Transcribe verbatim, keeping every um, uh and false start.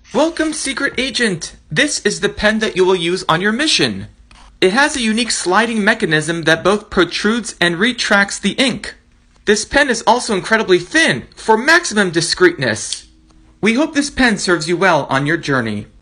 Welcome, Secret Agent! This is the pen that you will use on your mission. It has a unique sliding mechanism that both protrudes and retracts the ink. This pen is also incredibly thin for maximum discreetness. We hope this pen serves you well on your journey.